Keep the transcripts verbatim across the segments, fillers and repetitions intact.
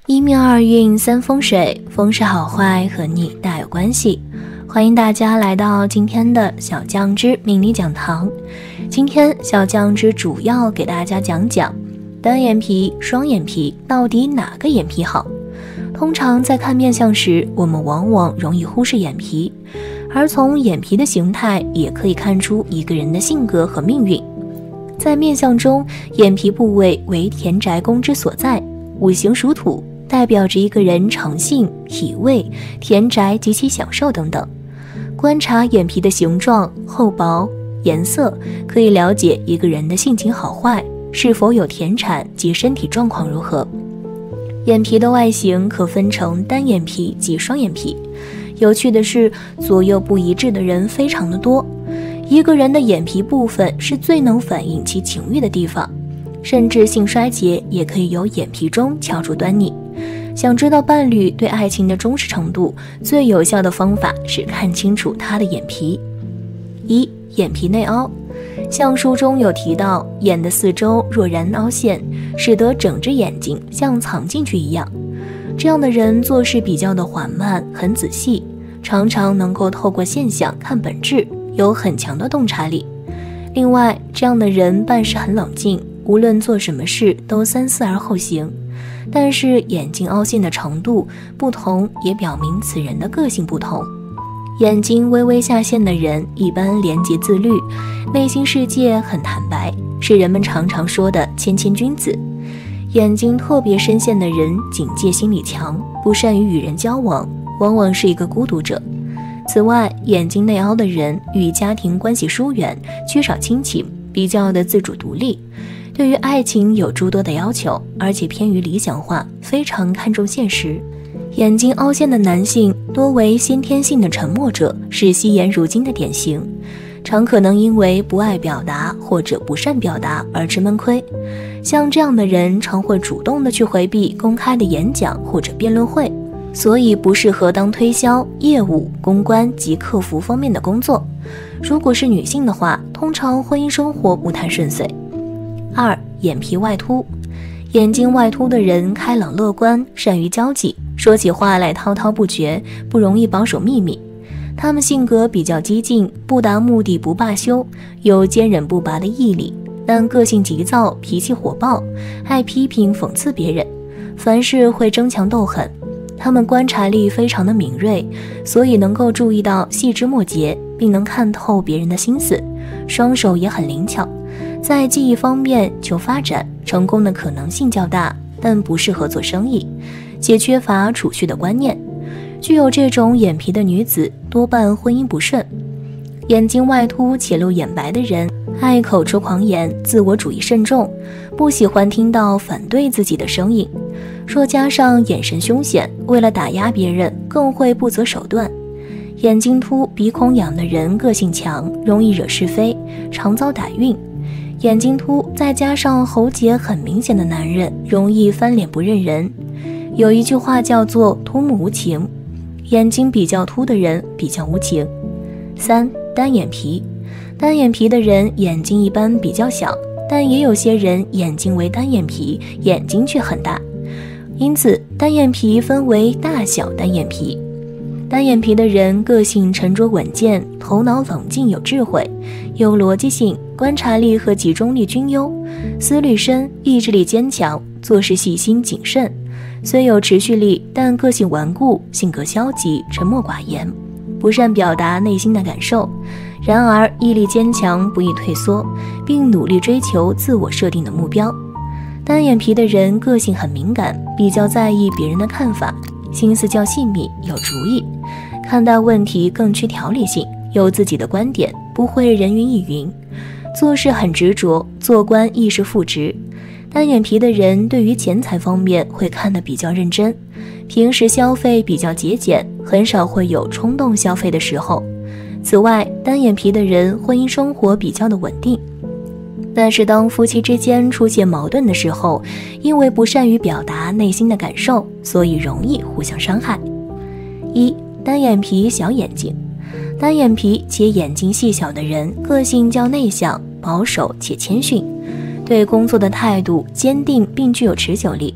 一命二运三风水，风水好坏和你大有关系。欢迎大家来到今天的小酱汁命理讲堂。今天小酱汁主要给大家讲讲单眼皮、双眼皮到底哪个眼皮好。通常在看面相时，我们往往容易忽视眼皮，而从眼皮的形态也可以看出一个人的性格和命运。在面相中，眼皮部位为田宅宫之所在，五行属土，代表着一个人诚信、体味、田宅及其享受等等。观察眼皮的形状、厚薄、颜色，可以了解一个人的性情好坏，是否有田产及身体状况如何。眼皮的外形可分成单眼皮及双眼皮。有趣的是，左右不一致的人非常的多。一个人的眼皮部分是最能反映其情欲的地方，甚至性衰竭也可以由眼皮中瞧出端倪。想知道伴侣对爱情的忠实程度，最有效的方法是看清楚他的眼皮。一、眼皮内凹。相书中有提到，眼的四周若然凹陷，使得整只眼睛像藏进去一样。这样的人做事比较的缓慢，很仔细，常常能够透过现象看本质，有很强的洞察力。另外，这样的人办事很冷静，无论做什么事都三思而后行。但是眼睛凹陷的程度不同，也表明此人的个性不同。眼睛微微下陷的人一般廉洁自律，内心世界很坦白，是人们常常说的谦谦君子。眼睛特别深陷的人警戒心理强，不善于与人交往，往往是一个孤独者。此外，眼睛内凹的人与家庭关系疏远，缺少亲情，比较的自主独立，对于爱情有诸多的要求，而且偏于理想化，非常看重现实。眼睛凹陷的男性多为先天性的沉默者，是惜言如金的典型，常可能因为不爱表达或者不善表达而吃闷亏。像这样的人常会主动的去回避公开的演讲或者辩论会，所以不适合当推销、业务、公关及客服方面的工作。如果是女性的话，通常婚姻生活不太顺遂。二、眼皮外凸。眼睛外凸的人开朗乐观，善于交际，说起话来滔滔不绝，不容易保守秘密。他们性格比较激进，不达目的不罢休，有坚韧不拔的毅力，但个性急躁，脾气火爆，爱批评讽刺别人，凡事会争强斗狠。他们观察力非常的敏锐，所以能够注意到细枝末节，并能看透别人的心思，双手也很灵巧。在技艺方面求发展，成功的可能性较大，但不适合做生意，且缺乏储蓄的观念。具有这种眼皮的女子多半婚姻不顺。眼睛外凸且露眼白的人爱口出狂言，自我主义慎重，不喜欢听到反对自己的声音。若加上眼神凶险，为了打压别人更会不择手段。眼睛凸鼻孔仰的人个性强，容易惹是非，常遭歹运。眼睛凸再加上喉结很明显的男人，容易翻脸不认人。有一句话叫做凸目无情，眼睛比较凸的人比较无情。三、单眼皮。单眼皮的人眼睛一般比较小，但也有些人眼睛为单眼皮，眼睛却很大。因此单眼皮分为大小单眼皮。单眼皮的人个性沉着稳健，头脑冷静有智慧，有逻辑性，观察力和集中力均优，思虑深，意志力坚强，做事细心谨慎。虽有持续力，但个性顽固，性格消极，沉默寡言，不善表达内心的感受。然而毅力坚强，不易退缩，并努力追求自我设定的目标。单眼皮的人个性很敏感，比较在意别人的看法，心思较细密，有主意，看待问题更缺条理性，有自己的观点，不会人云亦云，做事很执着，做官亦是负直。单眼皮的人对于钱财方面会看得比较认真，平时消费比较节俭，很少会有冲动消费的时候。此外，单眼皮的人婚姻生活比较的稳定，但是当夫妻之间出现矛盾的时候，因为不善于表达内心的感受，所以容易互相伤害。一、单眼皮小眼睛。单眼皮且眼睛细小的人个性较内向，保守且谦逊，对工作的态度坚定并具有持久力，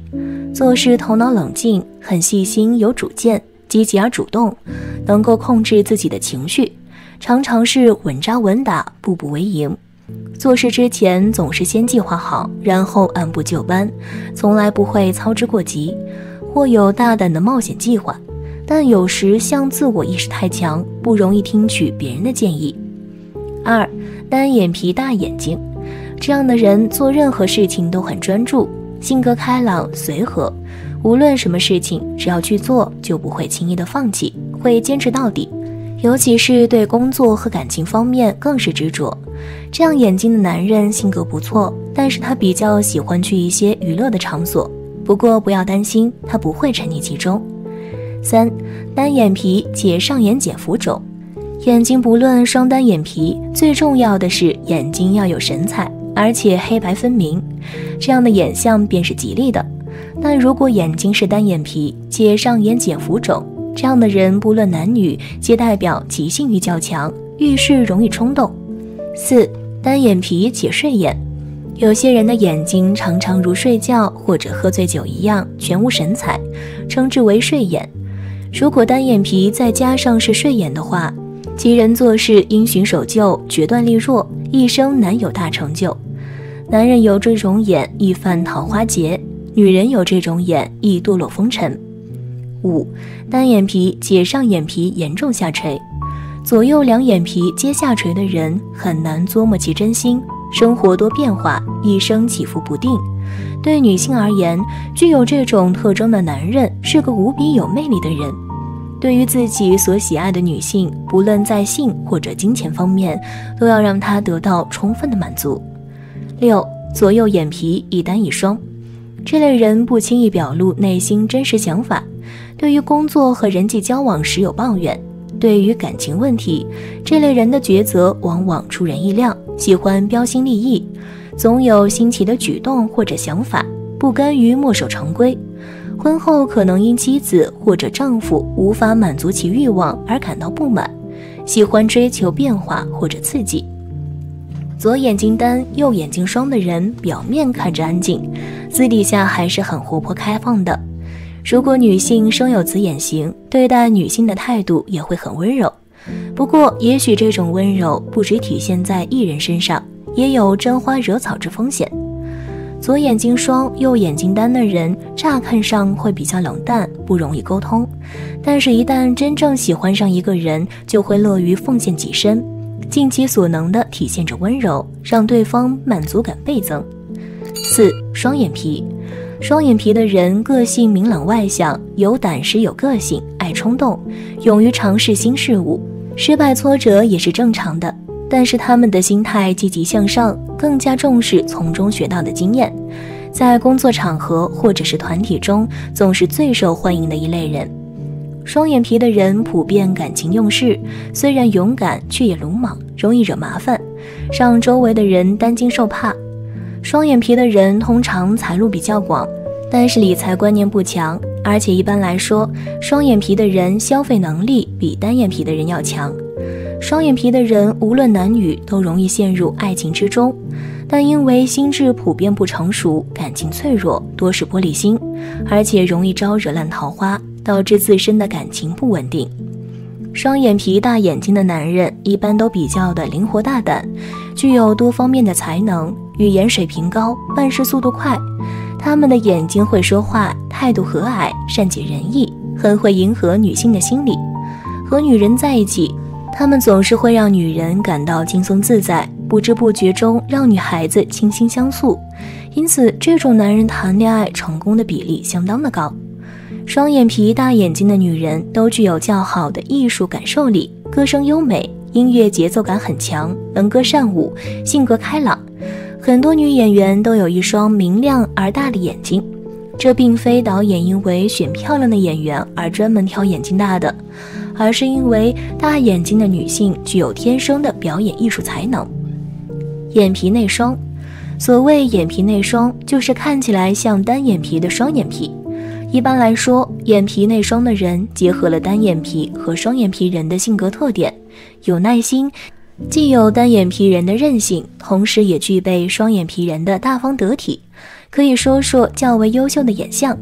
做事头脑冷静，很细心有主见，积极而主动，能够控制自己的情绪，常常是稳扎稳打，步步为营。做事之前总是先计划好，然后按部就班，从来不会操之过急，或有大胆的冒险计划，但有时像自我意识太强，不容易听取别人的建议。二，单眼皮大眼睛，这样的人做任何事情都很专注，性格开朗随和，无论什么事情只要去做就不会轻易的放弃，会坚持到底，尤其是对工作和感情方面更是执着。这样眼睛的男人性格不错，但是他比较喜欢去一些娱乐的场所，不过不要担心，他不会沉溺其中。三，单眼皮且上眼睑浮肿，眼睛不论双单眼皮，最重要的是眼睛要有神采，而且黑白分明，这样的眼相便是吉利的。但如果眼睛是单眼皮且上眼睑浮肿，这样的人不论男女，皆代表其性欲较强，遇事容易冲动。四，单眼皮且睡眼，有些人的眼睛常常如睡觉或者喝醉酒一样全无神采，称之为睡眼。如果单眼皮再加上是睡眼的话，其人做事因循守旧，决断力弱，一生难有大成就。男人有这种眼易犯桃花劫，女人有这种眼易堕落风尘。五，单眼皮且上眼皮严重下垂，左右两眼皮皆下垂的人很难琢磨其真心，生活多变化，一生起伏不定。对女性而言，具有这种特征的男人是个无比有魅力的人，对于自己所喜爱的女性，不论在性或者金钱方面，都要让她得到充分的满足。六，左右眼皮一单一双，这类人不轻易表露内心真实想法，对于工作和人际交往时有抱怨，对于感情问题，这类人的抉择往往出人意料，喜欢标新立异，总有新奇的举动或者想法，不甘于墨守成规。婚后可能因妻子或者丈夫无法满足其欲望而感到不满，喜欢追求变化或者刺激。左眼睛单右眼睛双的人表面看着安静，私底下还是很活泼开放的。如果女性生有子眼型，对待女性的态度也会很温柔，不过也许这种温柔不只体现在艺人身上，也有沾花惹草之风险。左眼睛双右眼睛单的人乍看上会比较冷淡，不容易沟通，但是一旦真正喜欢上一个人，就会乐于奉献己身，尽其所能地体现着温柔，让对方满足感倍增。四，双眼皮，双眼皮的人个性明朗外向，有胆识有个性，爱冲动，勇于尝试新事物，失败挫折也是正常的，但是他们的心态积极向上，更加重视从中学到的经验，在工作场合或者是团体中总是最受欢迎的一类人。双眼皮的人普遍感情用事，虽然勇敢却也鲁莽，容易惹麻烦，让周围的人担惊受怕。双眼皮的人通常财路比较广，但是理财观念不强，而且一般来说，双眼皮的人消费能力比单眼皮的人要强。双眼皮的人无论男女都容易陷入爱情之中，但因为心智普遍不成熟，感情脆弱，多是玻璃心，而且容易招惹烂桃花，导致自身的感情不稳定。双眼皮大眼睛的男人一般都比较的灵活大胆，具有多方面的才能，语言水平高，办事速度快。他们的眼睛会说话，态度和蔼，善解人意，很会迎合女性的心理。和女人在一起，他们总是会让女人感到轻松自在，不知不觉中让女孩子倾心相诉，因此这种男人谈恋爱成功的比例相当的高。双眼皮大眼睛的女人都具有较好的艺术感受力，歌声优美，音乐节奏感很强，能歌善舞，性格开朗。很多女演员都有一双明亮而大的眼睛，这并非导演因为选漂亮的演员而专门挑眼睛大的，而是因为大眼睛的女性具有天生的表演艺术才能。眼皮内双，所谓眼皮内双，就是看起来像单眼皮的双眼皮。一般来说，眼皮内双的人结合了单眼皮和双眼皮人的性格特点，有耐心，既有单眼皮人的韧性，同时也具备双眼皮人的大方得体，可以说说较为优秀的眼相。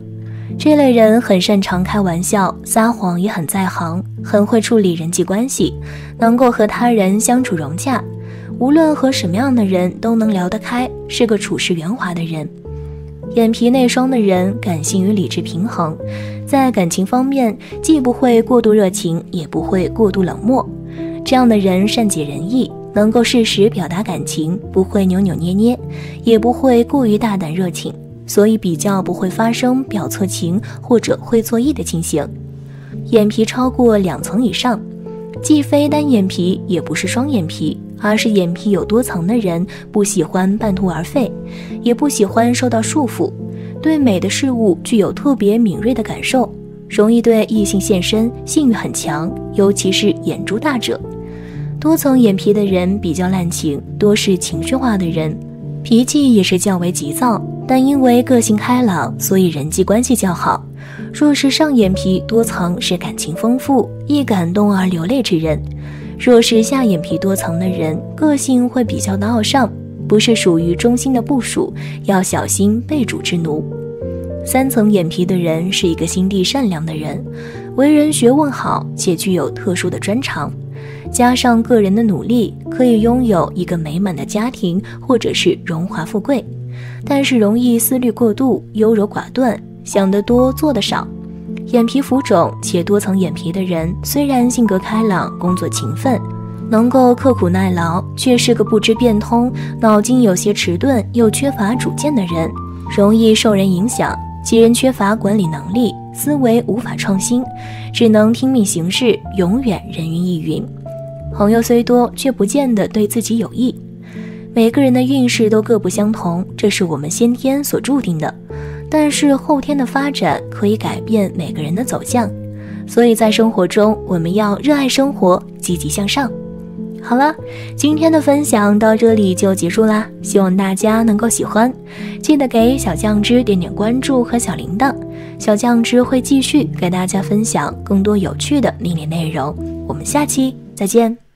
这类人很擅长开玩笑，撒谎也很在行，很会处理人际关系，能够和他人相处融洽，无论和什么样的人都能聊得开，是个处事圆滑的人。眼皮内双的人感性与理智平衡，在感情方面既不会过度热情，也不会过度冷漠。这样的人善解人意，能够适时表达感情，不会扭扭捏捏，也不会过于大胆热情，所以比较不会发生表错情或者会错意的情形。眼皮超过两层以上，既非单眼皮，也不是双眼皮，而是眼皮有多层的人，不喜欢半途而废，也不喜欢受到束缚，对美的事物具有特别敏锐的感受，容易对异性献身，性欲很强，尤其是眼珠大者。多层眼皮的人比较滥情，多是情绪化的人，脾气也是较为急躁，但因为个性开朗，所以人际关系较好。若是上眼皮多层，是感情丰富，易感动而流泪之人；若是下眼皮多层的人，个性会比较的傲上，不是属于忠心的部属，要小心被主之奴。三层眼皮的人是一个心地善良的人，为人学问好，且具有特殊的专长，加上个人的努力，可以拥有一个美满的家庭，或者是荣华富贵，但是容易思虑过度，优柔寡断，想得多做得少。眼皮浮肿且多层眼皮的人，虽然性格开朗，工作勤奋，能够刻苦耐劳，却是个不知变通，脑筋有些迟钝，又缺乏主见的人，容易受人影响，其人缺乏管理能力，思维无法创新，只能听命行事，永远人云亦云。朋友虽多，却不见得对自己有益。每个人的运势都各不相同，这是我们先天所注定的，但是后天的发展可以改变每个人的走向，所以在生活中我们要热爱生活，积极向上。好了，今天的分享到这里就结束啦，希望大家能够喜欢，记得给小酱汁点点关注和小铃铛，小酱汁会继续给大家分享更多有趣的命理内容，我们下期再见。